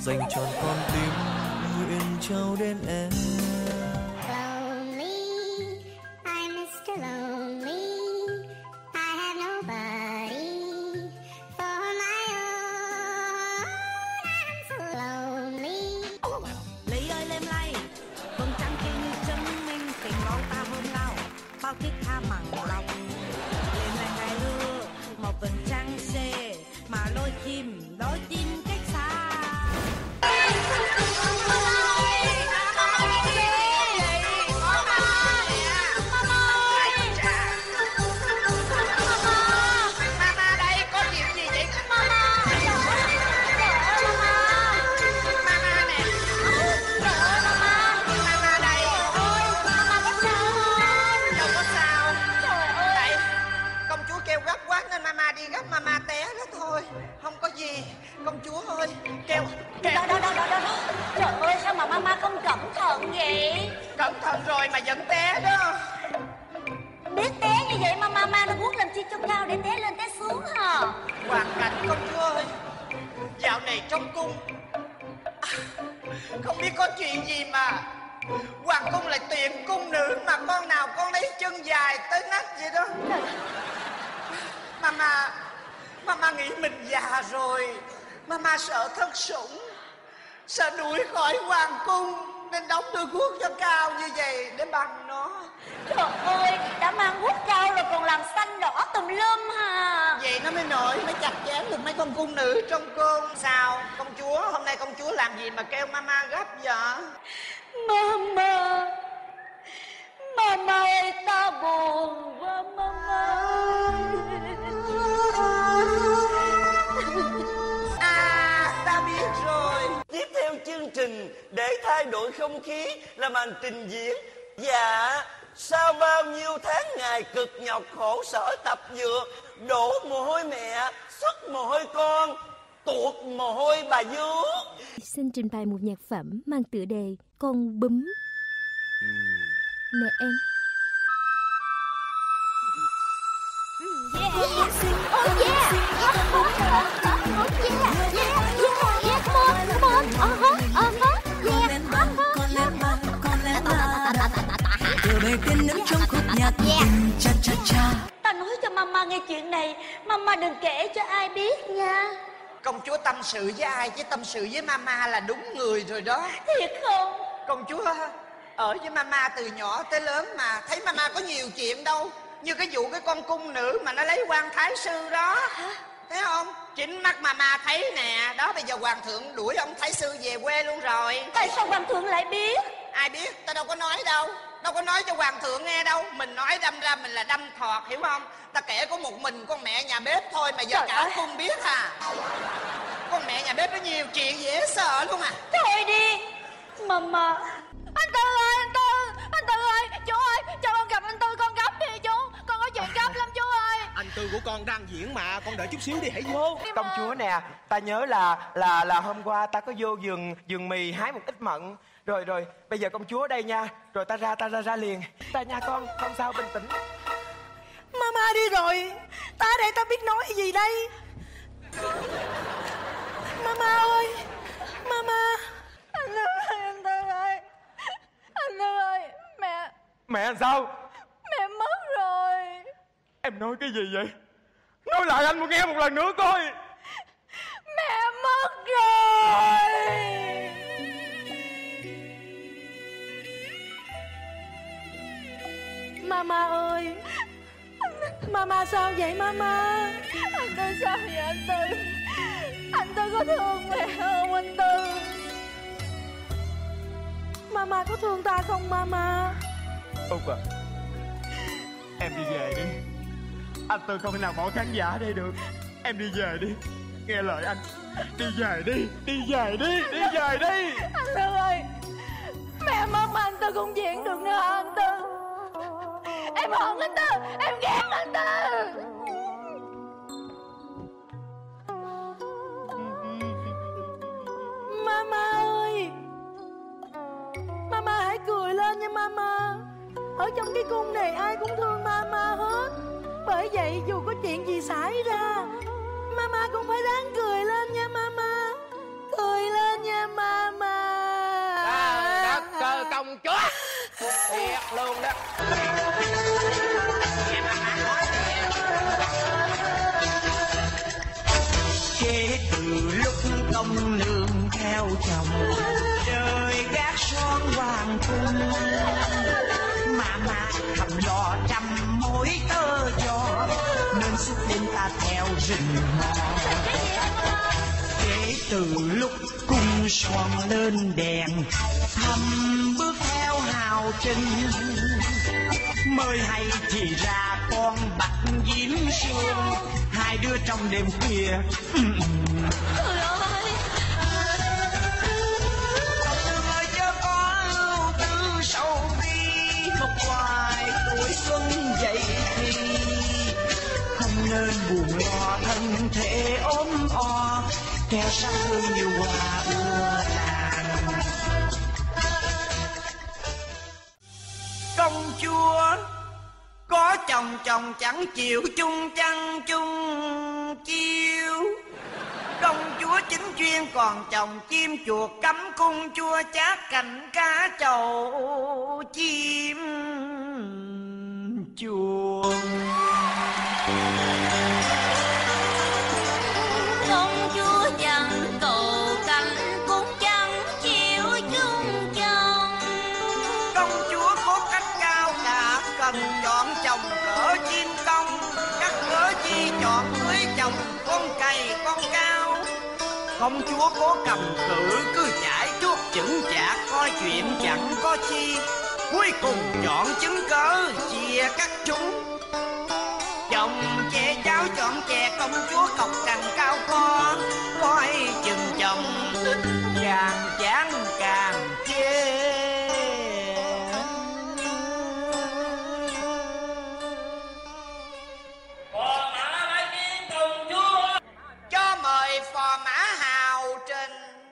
dành trọn con tim nguyện trao đến em. Sợ đuổi khỏi hoàng cung nên đóng đôi guốc cho cao như vậy để bằng nó. Trời ơi, đã mang guốc cao rồi còn làm xanh đỏ tùm lum hà. Vậy nó mới nổi, mới chặt chém được mấy con cung nữ trong cung. Sao công chúa, hôm nay công chúa làm gì mà kêu mama gấp vậy? Mama, mama ơi, ta buồn quá mama. Ta biết rồi. Tiếp theo chương trình để thay đổi không khí là màn trình diễn. Dạ, sau bao nhiêu tháng ngày cực nhọc khổ sở tập dược, đổ mồ hôi mẹ, xuất mồ hôi con, tuột mồ hôi bà vú, xin trình bày một nhạc phẩm mang tựa đề Con Bướm. Nè em. Yeah. Oh yeah. Ta nói cho mama nghe chuyện này, mama đừng kể cho ai biết nha. Công chúa tâm sự với ai chứ tâm sự với mama là đúng người rồi đó. Thiệt không? Công chúa ở với mama từ nhỏ tới lớn mà thấy mama có nhiều chuyện đâu. Như cái vụ cái con cung nữ mà nó lấy quan thái sư đó. Thấy không? Chính mắt mama thấy nè. Đó bây giờ hoàng thượng đuổi ông thái sư về quê luôn rồi. Tại sao hoàng thượng lại biết? Ai biết, ta đâu có nói đâu. Đâu có nói cho hoàng thượng nghe đâu. Mình nói đâm ra mình là đâm thọt, hiểu không? Ta kể có một mình con mẹ nhà bếp thôi mà giờ cả cung biết à. Con mẹ nhà bếp có nhiều chuyện dễ sợ luôn à. Thôi đi mama. Anh Tư ơi, anh Tư ơi, chú ơi, cho con gặp anh Tư, con gấp đi chú, con có chuyện gấp lắm chú ơi. Anh Tư của con đang diễn mà, con đợi chút xíu đi, hãy vô. Công chúa nè, ta nhớ là hôm qua ta có vô vườn mì hái một ít mận. Rồi bây giờ công chúa đây nha. Rồi ta ra liền. Ta nha con, không sao, bình tĩnh. Mama đi rồi, ta đây ta biết nói gì đây. Mama ơi, mama. Anh Tư ơi, Mẹ làm sao? mẹ mất rồi. Em nói cái gì vậy? Nói lại anh nghe một lần nữa coi. Mẹ mất rồi. Mama ơi. Mama sao vậy mama? Anh Tư sao vậy anh Tư? Anh Tư có thương mẹ không anh Tư? Mama có thương ta không mama? Út à, em đi về đi. Anh Tư không thể nào bỏ khán giả ở đây được. Em đi về đi, nghe lời anh. Đi về đi. Anh Tư ơi, mẹ mất mà anh Tư không diễn được nữa anh Tư. Em hận anh Tư, em ghét anh Tư. Mama ơi, mama hãy cười lên nha mama. Ở trong cái cung này ai cũng thương mama hết. Bởi vậy dù có chuyện gì xảy ra, mama cũng phải ráng cười lên nha mama. cười lên nha mama. Trời đất ơi, công chúa thiệt luôn đó. Kể từ lúc công nương theo chồng đời gác son hoàng cung, mama thầm lo trăm mối tơ giò nên suốt đêm ta theo rình mò. Kể từ lúc cung son lên đèn thầm bước theo hào trình, mới hay thì ra con Bạch Diễm Sương, hai đứa trong đêm khuya. Trời ơi, Người chớ có lưu tư sầu bi, một hoài tuổi xuân dậy thì không nên buồn lo thân thể ốm o, kẻo sao hương như hoa ưa tàn. Công chúa có chồng chồng chẳng chịu chung chăn chung chiêu, công chúa chính chuyên còn chồng chim chuột cắm cung chua chát cành cá trầu chim chuột. công chúa chẳng cầu cánh cũng chẳng chịu chung chồng. Công chúa có cách cao cả, cần chọn chồng cỡ chim công, các cỡ chi chọn cưới chồng con cày con cao. Công chúa có cầm cự cứ chải chuốt chững chạc, coi chuyện chẳng có chi, cuối cùng chọn chứng cớ chia cắt chúng. Chồng chè cháu chọn chè, công chúa cọc cành cao co, coi chừng chồng càng chán càng chê. Phò mã bái kiến công chúa. Cho mời phò mã hào trình.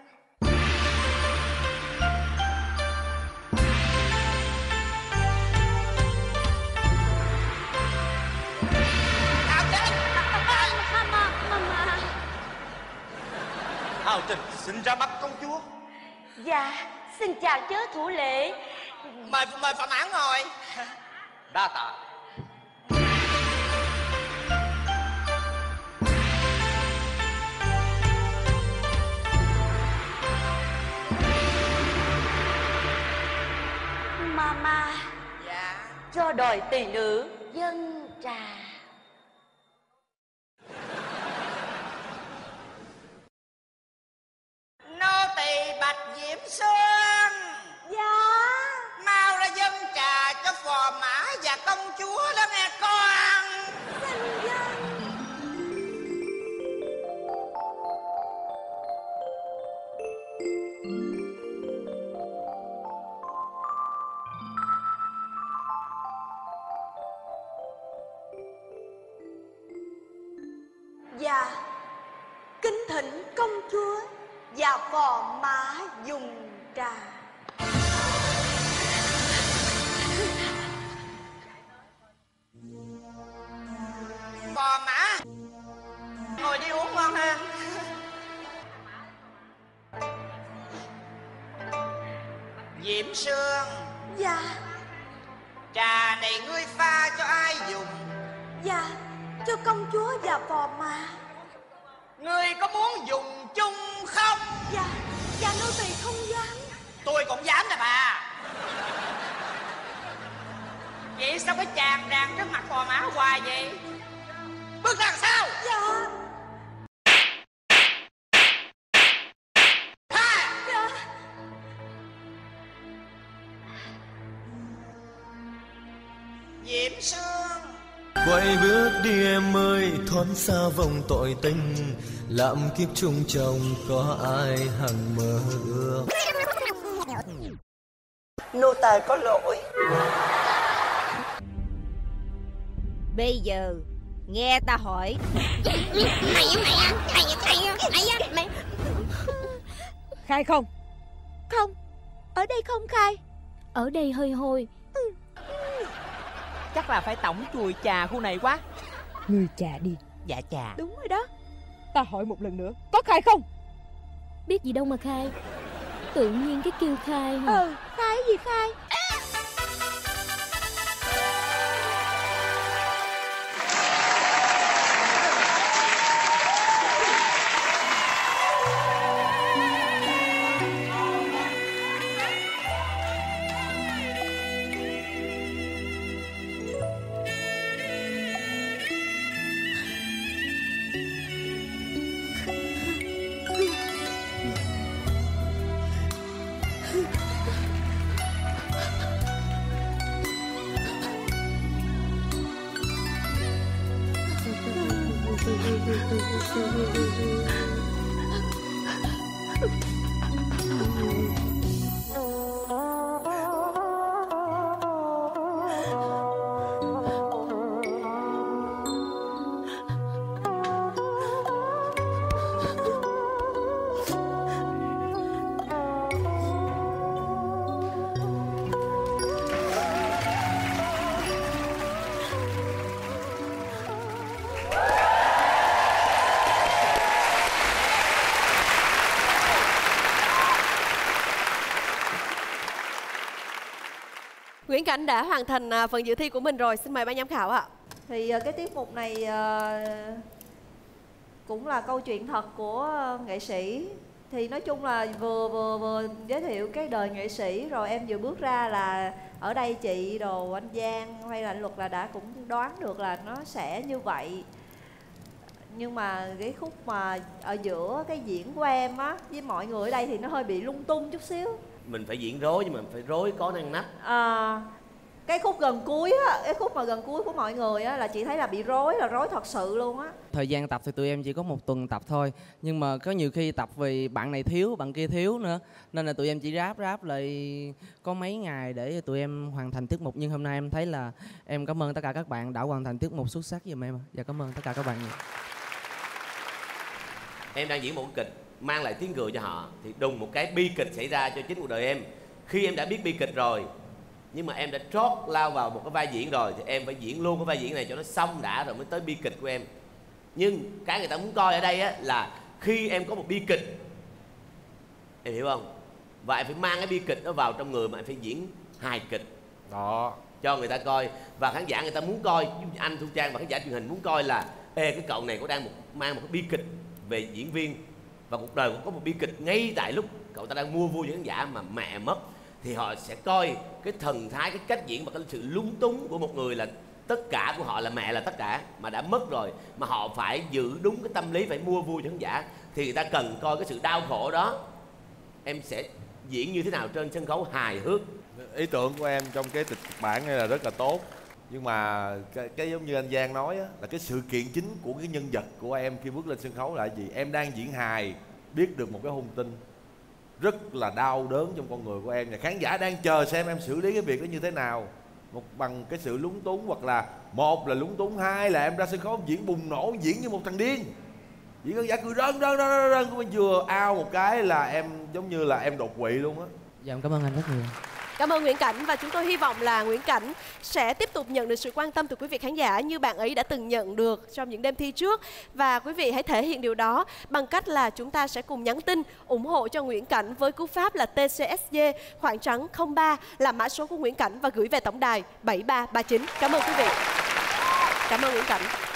Hào trình. Mama. Hào Trình xin ra mắt công chúa. Dạ, xin chào chớ thủ lễ. Mời phò mã ngồi. Đa tạ. Mama Dạ. cho đòi tỳ nữ dân trà. Nô tỳ Bạch Diễm Xuân, Dạ. mau ra dâng trà cho phò mã và công chúa đó nghe con. Xin dân. Dạ, kính thỉnh công chúa và phò mã dùng trà. Phò mã ngồi đi uống ngon ha. Diễm Sương, Dạ. trà này ngươi pha cho ai dùng? Dạ, cho công chúa và phò mã. Ngươi có muốn dùng chung không? Dạ, dạ nô tỳ không dám. Tôi cũng dám nè bà. Vậy sao phải tràn tràn trước mặt phò mã hoài vậy? Bước ra sao? Dạ. Ha! Dạ. Diễm Sương, Quay bước đi em ơi, thoáng xa vòng tội tình, lạm kiếp chung chồng có ai hằng mơ ước. Nô tài có lỗi. Bây giờ nghe ta hỏi. Mày khai không? Không, ở đây không khai. Ở đây hơi hôi. Chắc là phải tổng chùi trà khu này quá. Ngươi trà đi. Dạ trà. Đúng rồi đó. Ta hỏi một lần nữa, có khai không? Biết gì đâu mà khai. Tự nhiên cái kêu khai hả? Khai gì khai? Nguyễn Cảnh đã hoàn thành phần dự thi của mình rồi. Xin mời ban giám khảo ạ. Thì cái tiết mục này cũng là câu chuyện thật của nghệ sĩ. Thì nói chung là vừa giới thiệu cái đời nghệ sĩ, rồi em vừa bước ra là ở đây chị đồ anh Giang hay là anh Luật là đã cũng đoán được là nó sẽ như vậy. Nhưng mà cái khúc mà ở giữa cái diễn của em á với mọi người ở đây thì nó hơi bị lung tung chút xíu. Mình phải diễn rối nhưng mà phải rối có ngăn nắp. Cái khúc gần cuối á, cái khúc mà gần cuối của mọi người á là chị thấy là bị rối, là rối thật sự luôn á. Thời gian tập thì tụi em chỉ có 1 tuần tập thôi, nhưng mà có nhiều khi tập vì bạn này thiếu, bạn kia thiếu nữa, nên là tụi em chỉ ráp lại có mấy ngày để tụi em hoàn thành tiết mục. Nhưng hôm nay em thấy là em cảm ơn tất cả các bạn đã hoàn thành tiết mục xuất sắc giùm em, và cảm ơn tất cả các bạn nhiều. Em đang diễn một kịch mang lại tiếng cười cho họ, thì đùng một cái bi kịch xảy ra cho chính cuộc đời em. Khi em đã biết bi kịch rồi, nhưng mà em đã trót lao vào một cái vai diễn rồi, thì em phải diễn luôn cái vai diễn này cho nó xong đã rồi mới tới bi kịch của em. Nhưng cái người ta muốn coi ở đây á là khi em có một bi kịch, em hiểu không? Và em phải mang cái bi kịch đó vào trong người, mà em phải diễn hài kịch đó cho người ta coi. Và khán giả người ta muốn coi, anh Thu Trang và khán giả truyền hình muốn coi là cái cậu này có đang mang một cái bi kịch về diễn viên, và cuộc đời cũng có một bi kịch ngay tại lúc cậu ta đang mua vui với khán giả mà mẹ mất. Thì họ sẽ coi cái thần thái, cái cách diễn và cái sự lúng túng của một người là tất cả của họ là mẹ là tất cả mà đã mất rồi, mà họ phải giữ đúng cái tâm lý phải mua vui cho khán giả, thì người ta cần coi cái sự đau khổ đó. Em sẽ diễn như thế nào trên sân khấu hài hước. Ý tưởng của em trong cái kịch bản này là rất là tốt, nhưng mà cái giống như anh Giang nói á, là cái sự kiện chính của cái nhân vật của em khi bước lên sân khấu là gì? Em đang diễn hài, biết được một cái hung tin rất là đau đớn trong con người của em, và khán giả đang chờ xem em xử lý cái việc đó như thế nào, bằng cái sự lúng túng, hoặc là một là lúng túng, hai là em ra sân khấu diễn bùng nổ, diễn như một thằng điên, diễn khán giả cười rân của mình, vừa ao một cái là em giống như là em đột quỵ luôn á. Dạ em cảm ơn anh rất nhiều. Cảm ơn Nguyễn Cảnh, và chúng tôi hy vọng là Nguyễn Cảnh sẽ tiếp tục nhận được sự quan tâm từ quý vị khán giả như bạn ấy đã từng nhận được trong những đêm thi trước. Và quý vị hãy thể hiện điều đó bằng cách là chúng ta sẽ cùng nhắn tin ủng hộ cho Nguyễn Cảnh với cú pháp là TCSG khoảng trắng 03 là mã số của Nguyễn Cảnh và gửi về tổng đài 7339. Cảm ơn quý vị. Cảm ơn Nguyễn Cảnh.